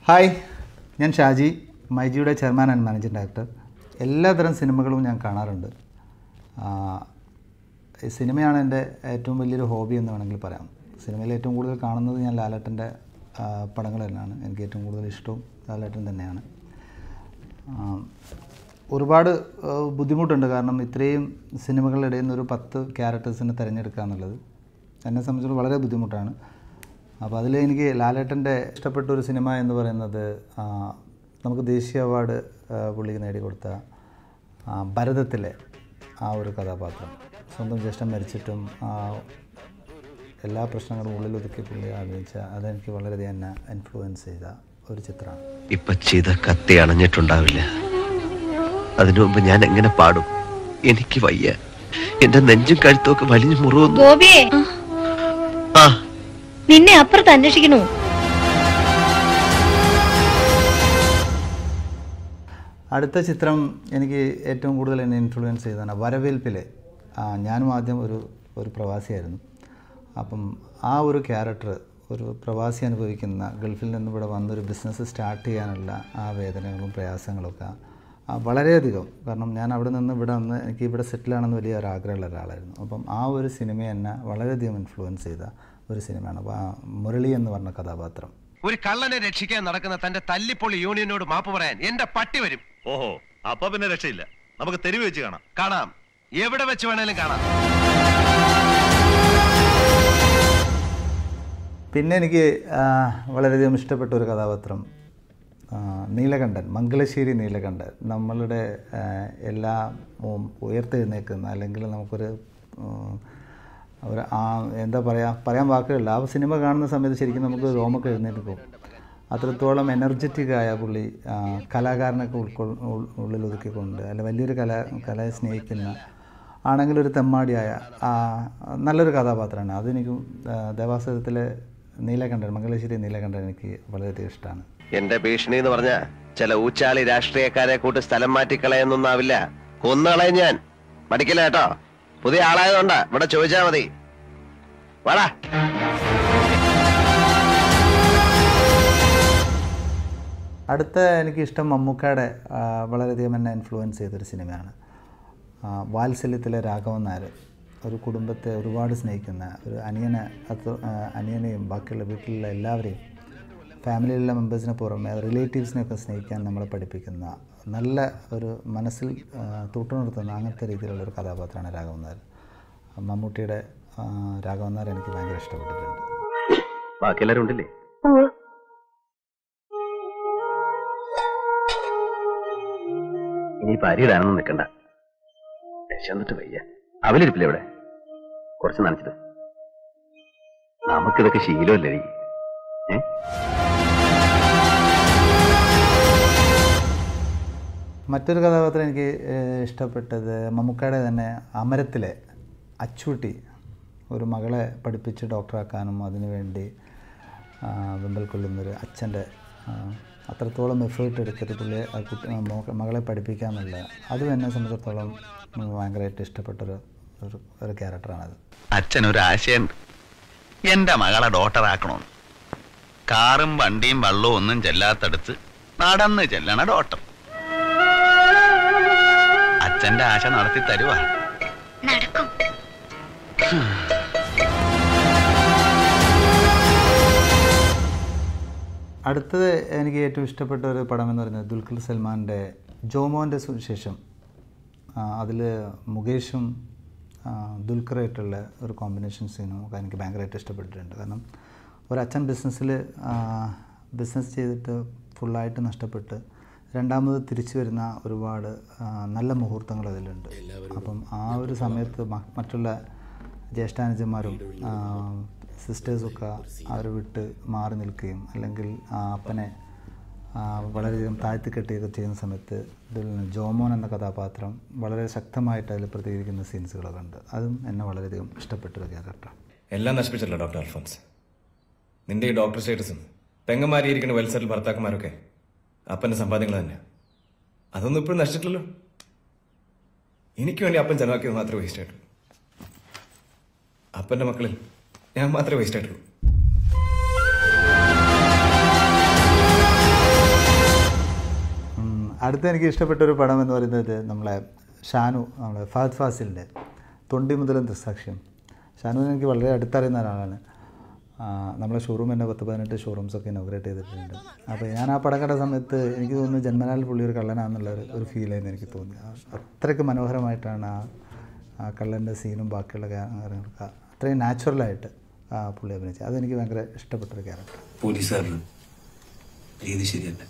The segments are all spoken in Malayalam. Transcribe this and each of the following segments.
ഹായ്, ഞാൻ ഷാജി, മൈജിയുടെ ചെയർമാൻ ആൻഡ് മാനേജിംഗ് ഡയറക്ടർ. എല്ലാത്തരം സിനിമകളും ഞാൻ കാണാറുണ്ട്. സിനിമയാണ് എൻ്റെ ഏറ്റവും വലിയൊരു ഹോബി എന്ന് വേണമെങ്കിൽ പറയാം. സിനിമയിൽ ഏറ്റവും കൂടുതൽ കാണുന്നത് ഞാൻ ലാലേട്ടൻ്റെ പടങ്ങൾ തന്നെയാണ്. എനിക്ക് ഏറ്റവും കൂടുതൽ ഇഷ്ടവും ലാലേട്ടൻ തന്നെയാണ്. ഒരുപാട് ബുദ്ധിമുട്ടുണ്ട്, കാരണം ഇത്രയും സിനിമകളുടെ ഇടയിൽ നിന്ന് ഒരു 10 ക്യാരക്ടേഴ്സിനെ തിരഞ്ഞെടുക്കുക എന്നുള്ളത് എന്നെ സംബന്ധിച്ചിടത്തോളം വളരെ ബുദ്ധിമുട്ടാണ്. അപ്പോൾ അതിൽ എനിക്ക് ലാലേട്ടൻ്റെ ഇഷ്ടപ്പെട്ട ഒരു സിനിമ എന്ന് പറയുന്നത് നമുക്ക് ദേശീയ അവാർഡ് പുള്ളിക്ക് നേടിക്കൊടുത്ത ഭരതത്തിലെ ആ ഒരു കഥാപാത്രം. സ്വന്തം ജ്യേഷ്ഠൻ മരിച്ചിട്ടും എല്ലാ പ്രശ്നങ്ങളും ഉള്ളിലൊതുക്കി പുള്ളി അഭിനയിച്ച അതെനിക്ക് വളരെയധികം എന്നെ ഇൻഫ്ലുവൻസ് ചെയ്ത ഒരു ചിത്രമാണ്. ഇപ്പം ചെയ്ത കത്തി അണഞ്ഞിട്ടുണ്ടാവില്ല. അതിനു മുമ്പ് ഞാൻ എങ്ങനെ പാടും? എനിക്ക് വയ്യ. എന്റെ നെഞ്ചും കഴുത്തൊക്കെ വലിഞ്ഞു മുറിവുന്നു. നിന്നെ അപ്പുറത്ത് അന്വേഷിക്കണു. അടുത്ത ചിത്രം എനിക്ക് ഏറ്റവും കൂടുതൽ എന്നെ ഇൻഫ്ലുവൻസ് ചെയ്തതാണ് വരവേൽപ്പിലെ. ഞാനും ആദ്യം ഒരു പ്രവാസിയായിരുന്നു. അപ്പം ആ ഒരു ക്യാരക്ടർ, ഒരു പ്രവാസി അനുഭവിക്കുന്ന, ഗൾഫിൽ നിന്ന് ഇവിടെ വന്നൊരു ബിസിനസ് സ്റ്റാർട്ട് ചെയ്യാനുള്ള ആ വേദനകളും പ്രയാസങ്ങളൊക്കെ വളരെയധികം, കാരണം ഞാൻ അവിടെ നിന്ന് ഇവിടെ വന്ന് എനിക്ക് ഇവിടെ സെറ്റിലാണെന്ന് വലിയ ഒരാഗ്രഹമുള്ള ഒരാളായിരുന്നു. അപ്പം ആ ഒരു സിനിമ എന്നെ വളരെയധികം ഇൻഫ്ലുവൻസ് ചെയ്ത ഒരു സിനിമയാണ് മുരളി എന്ന് പറഞ്ഞ കഥാപാത്രം. ഒരു കള്ളനെ രക്ഷിക്കാൻ നടക്കുന്ന തന്റെ തല്ലിപ്പൊളി യൂണിയനോട് മാപ്പ് പറയാൻ എന്റെ പട്ടി വരും. ഓഹോ, അപ്പൊ പിന്നെ രക്ഷയില്ല. നമുക്ക് തെരുവ് വെച്ച് കാണാം. എവിടെ വെച്ച് വേണേലും കാണാം. പിന്നെ എനിക്ക് വളരെയധികം ഇഷ്ടപ്പെട്ട ഒരു കഥാപാത്രം നീലകണ്ഠൻ, മംഗലശ്ശേരി നീലകണ്ഠൻ. നമ്മളുടെ എല്ലാ ഉയർത്തെഴുന്നേൽക്കുന്ന, അല്ലെങ്കിൽ നമുക്കൊരു എന്താ പറയാൻ വാക്കുകളില്ല. ആ സിനിമ കാണുന്ന സമയത്ത് ശരിക്കും നമുക്ക് രോമൊക്കെ എഴുന്നേറ്റ് പോകും. അത്രത്തോളം എനർജറ്റിക്കായ പുള്ളി, കലാകാരനൊക്കെ ഉള്ളിൽ ഒതുക്കിക്കൊണ്ട്, അല്ല വലിയൊരു കലയെ സ്നേഹിക്കുന്ന, ആണെങ്കിൽ ഒരു തെമ്മാടിയായ നല്ലൊരു കഥാപാത്രമാണ്. അതെനിക്കും ദേവാസുരത്തിലെ നീലകണ്ഠൻ, മംഗലശ്ശേരി നീലകണ്ഠൻ എനിക്ക് വളരെയധികം ഇഷ്ടമാണ്. എന്റെ ഭീഷണി എന്ന് പറഞ്ഞ ചില ഊച്ചാളി രാഷ്ട്രീയക്കാരെ കൂട്ട് സ്ഥലം മാറ്റിക്കളയെന്നൊന്നാവില്ല. കൊന്നുകളയും ഞാൻ. പഠിക്കില്ല കേട്ടോ. പുതിയ ആളായതുകൊണ്ടാ. ഇവിടെ ചോദിച്ചാ മതി. വാടാ. അടുത്ത എനിക്കിഷ്ടം മമ്മൂക്കയുടെ വളരെയധികം എന്നെ ഇൻഫ്ലുവൻസ് ചെയ്തൊരു സിനിമയാണ് വാത്സല്യത്തിലെ രാഘവൻ നായർ. ഒരു കുടുംബത്തെ ഒരുപാട് സ്നേഹിക്കുന്ന ഒരു അനിയനെയും ബാക്കിയുള്ള വീട്ടിലുള്ള എല്ലാവരെയും, ഫാമിലിയിലുള്ള മെമ്പേഴ്സിനെ പുറമെ റിലേറ്റീവ്സിനെയൊക്കെ സ്നേഹിക്കാൻ നമ്മളെ പഠിപ്പിക്കുന്ന, നല്ല ഒരു മനസ്സിൽ തൊട്ടുനിർത്തുന്ന അങ്ങനത്തെ രീതിയിലുള്ളൊരു കഥാപാത്രമാണ് രാഘവൻ നായർ. മമ്മൂട്ടിയുടെ രാഘവൻ നായർ എനിക്ക് ഭയങ്കര ഇഷ്ടപ്പെട്ടിട്ടുണ്ട്. ബാക്കി എല്ലാവരും ഉണ്ടല്ലേ? ഇനി പരിയിടാനൊന്നും നിൽക്കണ്ട. എന്നിട്ട് വയ്യ. അവലിരിപ്പില്ല ഇവിടെ. കുറച്ച് നനച്ചിട്ട്. നമുക്കിതൊക്കെ ശീലമല്ലേ? മറ്റൊരു കഥാപാത്രം എനിക്ക് ഇഷ്ടപ്പെട്ടത് മമ്മൂക്കയുടെ തന്നെ അമരത്തിലെ അച്ചൂട്ടി. ഒരു മകളെ പഠിപ്പിച്ച് ഡോക്ടറാക്കാനും അതിനുവേണ്ടി വെമ്പൽ കൊള്ളുന്നൊരു അച്ഛൻ്റെ അത്രത്തോളം എഫേർട്ട് എടുത്തിട്ട് പുള്ളിയെ മകളെ പഠിപ്പിക്കാമെന്നുള്ള, അതും എന്നെ സംബന്ധിച്ചിടത്തോളം ഭയങ്കരമായിട്ട് ഇഷ്ടപ്പെട്ടൊരു ക്യാരക്ടറാണത്. അച്ഛനൊരു ആശയം, എന്റെ മകളെ ഡോക്ടറാക്കണമെന്ന്. കാറും വണ്ടിയും വള്ളവും ഒന്നും ചെല്ലാത്തടുത്ത് നടന്ന് ചെല്ലണ ഡോക്ടർ. അച്ഛന്റെ ആശ നടത്തി തരുവാ. അടുത്തത് എനിക്ക് ഏറ്റവും ഇഷ്ടപ്പെട്ട ഒരു പടം എന്ന് പറയുന്നത് ദുൽഖർ സൽമാൻ്റെ ജോമോൻ്റെ സുവിശേഷം. അതിൽ മുകേഷും ദുൽഖറായിട്ടുള്ള ഒരു കോമ്പിനേഷൻ സീനും ഒക്കെ എനിക്ക് ഭയങ്കരമായിട്ട് ഇഷ്ടപ്പെട്ടിട്ടുണ്ട്. കാരണം ഒരച്ഛൻ ബിസിനസ് ചെയ്തിട്ട് ഫുള്ളായിട്ട് നഷ്ടപ്പെട്ട് രണ്ടാമത് തിരിച്ചു വരുന്ന ഒരുപാട് നല്ല മുഹൂർത്തങ്ങൾ അതിലുണ്ട്. അപ്പം ആ ഒരു സമയത്ത് മറ്റുള്ള ജ്യേഷ്ഠാനുജന്മാരും സിസ്റ്റേഴ്സൊക്കെ അവർ വിട്ട് മാറി നിൽക്കുകയും, അല്ലെങ്കിൽ അപ്പനെ വളരെയധികം താഴ്ത്തിക്കെട്ടുകയൊക്കെ ചെയ്യുന്ന സമയത്ത് ജോമോൻ എന്ന കഥാപാത്രം വളരെ ശക്തമായിട്ട് അതിൽ പ്രതികരിക്കുന്ന സീൻസുകളൊക്കെ ഉണ്ട്. അതും എന്നെ വളരെയധികം ഇഷ്ടപ്പെട്ടൊരു ക്യാരക്ടർ. എല്ലാം നശിപ്പിച്ചല്ലോ ഡോക്ടർ അൽഫോൻസ്. നിന്റെ ഈ ഡോക്ടർ സ്റ്റേറ്റസും പെങ്ങന്മാരിയിരിക്കുന്ന വെൽസെറ്റിൽ ഭർത്താക്കന്മാരൊക്കെ അപ്പൻ്റെ സമ്പാദ്യങ്ങൾ തന്നെ. അതൊന്നും ഇപ്പോഴും നശിച്ചിട്ടില്ലല്ലോ. എനിക്ക് വേണ്ടി അപ്പൻ ചെലവാക്കിയത് മാത്രമേ വേസ്റ്റ് ആയിട്ടുള്ളൂ. അപ്പൻ്റെ മക്കളിൽ ഞാൻ മാത്രമേ വേസ്റ്റ് ആയിട്ടുള്ളൂ. അടുത്ത എനിക്ക് ഇഷ്ടപ്പെട്ട ഒരു പടം എന്ന് പറയുന്നത് നമ്മളെ ഷാനു, നമ്മളെ ഫഹദ് ഫാസിലിൻ്റെ തൊണ്ടി മുതലും ദൃക്സാക്ഷ്യം. ഷാനുവിനെ എനിക്ക് വളരെ അടുത്തറിയുന്ന ഒരാളാണ്. നമ്മളെ ഷോറൂം തന്നെ 10-18 ഷോറൂംസൊക്കെ ഇനോഗ്രേറ്റ് ചെയ്തിട്ടുണ്ട്. അപ്പോൾ ഞാൻ ആ പടം കണ്ട സമയത്ത് എനിക്ക് തോന്നുന്നു ജന്മനാൽ പുള്ളി ഒരു കള്ളനാണെന്നുള്ള ഒരു ഫീലായിരുന്നു എനിക്ക് തോന്നി. അത്രയ്ക്ക് മനോഹരമായിട്ടാണ് ആ കള്ളൻ്റെ സീനും ബാക്കിയുള്ള കാര്യങ്ങളൊക്കെ അത്രയും നാച്ചുറലായിട്ട് പുള്ളി അഭിനയിച്ചത്. അതെനിക്ക് ഭയങ്കര ഇഷ്ടപ്പെട്ടൊരു ക്യാരക്ടർ. പോലീസുകാരുടെ രീതി ശരിയല്ല.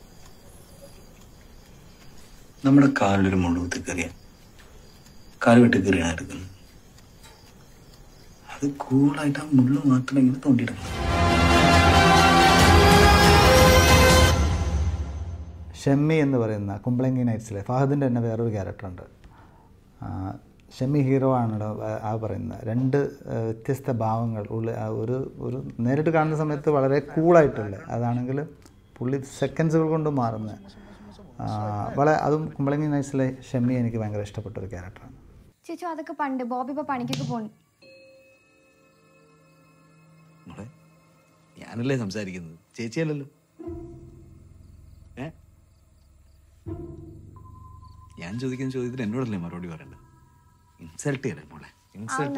നമ്മുടെ കാലിലൊരു മുള്ളുകുത്തി കയറിയാൽ കാല് വിട്ട് കയറിയാണ് എടുക്കുന്നത്. അത് കൂളായിട്ട് ആ മുള്ളു മാത്രം ഇങ്ങനെ തോണ്ടിയിടണം. ഷെമ്മി എന്ന് പറയുന്ന കുമ്പളങ്ങി നൈറ്റ്സിലെ ഫഹദിൻ്റെ തന്നെ വേറൊരു ക്യാരക്ടറുണ്ട്. ഷെമ്മി ഹീറോ ആണല്ലോ ആ പറയുന്നത്. 2 വ്യത്യസ്ത ഭാവങ്ങൾ ഒരു നേരിട്ട് കാണുന്ന സമയത്ത് വളരെ കൂളായിട്ടുള്ള, അതാണെങ്കിൽ പുള്ളി സെക്കൻഡ്സുകൾ കൊണ്ട് മാറുന്ന അതും കുമ്പളങ്ങി നൈറ്റ്സിലെ ഷെമ്മി എനിക്ക് ഭയങ്കര ഇഷ്ടപ്പെട്ട ഒരു ക്യാരക്ടറാണ്. ചേച്ചി അതൊക്കെ പണ്ട് ബോബി ഇപ്പോൾ പണിക്കൊക്കെ പോണു. ഞാനല്ലേ സംസാരിക്കുന്നത്, ചേച്ചിയല്ലല്ലോ. ഞാൻ ചോദിക്കുന്ന ചോദ്യത്തിന് എന്നോടല്ലേ മറുപടി പറയണ്ട. ഇൻസൾട്ട് ചെയ്യല്ലേ മോളെ, ഇൻസൾട്ട്.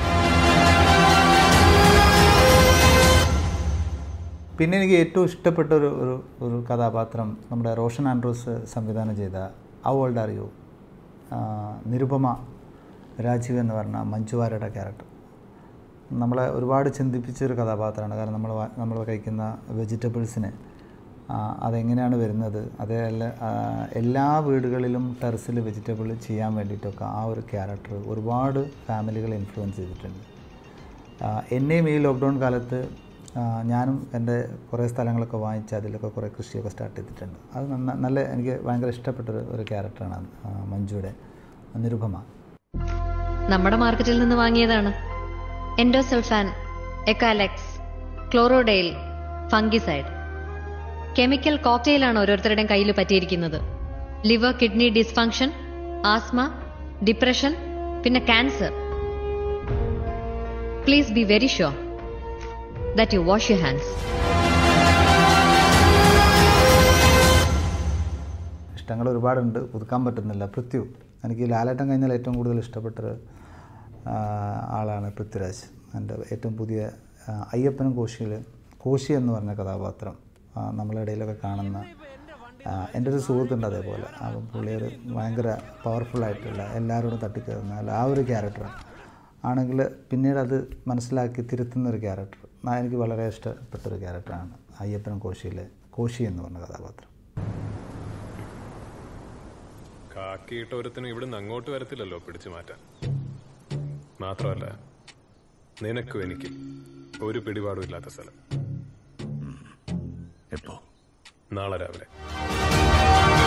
പിന്നെ എനിക്ക് ഏറ്റവും ഇഷ്ടപ്പെട്ട ഒരു കഥാപാത്രം നമ്മുടെ റോഷൻ ആൻഡ്രൂസ് സംവിധാനം ചെയ്ത how old are you, Nirupama Rajeev എന്ന് പറഞ്ഞ മഞ്ജു വാര്യരുടെ ക്യാരക്ടർ. നമ്മളെ ഒരുപാട് ചിന്തിപ്പിച്ചൊരു കഥാപാത്രമാണ്. കാരണം നമ്മൾ കഴിക്കുന്ന വെജിറ്റബിൾസിന് അതെങ്ങനെയാണ് വരുന്നത്, അതല്ല എല്ലാ വീടുകളിലും ടെറസിൽ വെജിറ്റബിൾ ചെയ്യാൻ വേണ്ടിയിട്ടൊക്കെ ആ ഒരു ക്യാരക്ടർ ഒരുപാട് ഫാമിലികളെ ഇൻഫ്ലുവൻസ് ചെയ്തിട്ടുണ്ട്. എന്നെയും ഈ ലോക്ക്ഡൗൺ കാലത്ത് ഞാനും എൻ്റെ കുറേ സ്ഥലങ്ങളൊക്കെ വാങ്ങിച്ച് അതിലൊക്കെ കുറേ കൃഷിയൊക്കെ സ്റ്റാർട്ട് ചെയ്തിട്ടുണ്ട്. അത് നല്ല എനിക്ക് ഭയങ്കര ഇഷ്ടപ്പെട്ടൊരു ക്യാരക്ടറാണ് മഞ്ജുയുടെ നിരുപമ. നമ്മുടെ മാർക്കറ്റിൽ നിന്ന് വാങ്ങിയതാണ്. Endosulfan, Ekalux, chlordane, fungicide. Chemical കോക്ടെയിലാണ് ഓരോരുത്തരുടെയും കയ്യിൽ പറ്റിയിരിക്കുന്നത്. Liver kidney dysfunction, asthma, depression, പിന്നെ cancer. Please be very sure that you wash your hands. ഇഷ്ടങ്ങൾ ഒരുപാടുണ്ട്, പുതുക്കാൻ പറ്റുന്നില്ല. പൃഥ്വി, എനിക്ക് ലാലേട്ടൻ കഴിഞ്ഞാൽ ഏറ്റവും കൂടുതൽ ഇഷ്ടപ്പെട്ടൊരു ആളാണ് പൃഥ്വിരാജ്. എൻ്റെ ഏറ്റവും പുതിയ അയ്യപ്പനും കോശി എന്ന് പറഞ്ഞ കഥാപാത്രം നമ്മളെ ഇടയിലൊക്കെ കാണുന്ന എൻ്റെ ഒരു സുഹൃത്തുണ്ട് അതേപോലെ. അപ്പം പുള്ളി ഒരു ഭയങ്കര പവർഫുള്ളായിട്ടുള്ള എല്ലാവരോടും തട്ടിക്കയറുന്ന ആ ഒരു ക്യാരക്ടറാണ് ആണെങ്കിൽ പിന്നീട് അത് മനസ്സിലാക്കി തിരുത്തുന്നൊരു ക്യാരക്ടർ എനിക്ക് വളരെ ഇഷ്ടപ്പെട്ടൊരു ക്യാരക്ടറാണ് അയ്യപ്പനും കോശി എന്ന് പറഞ്ഞ കഥാപാത്രം. കാക്കിയിട്ട് ഒരുത്തിനും ഇവിടുന്ന് അങ്ങോട്ട് വരത്തില്ലല്ലോ പിടിച്ചു മാറ്റാൻ. മാത്രമല്ല നിനക്കും എനിക്കും ഒരു പിടിപാടും ഇല്ലാത്ത സ്ഥലം. എപ്പോ? നാളെ രാവിലെ.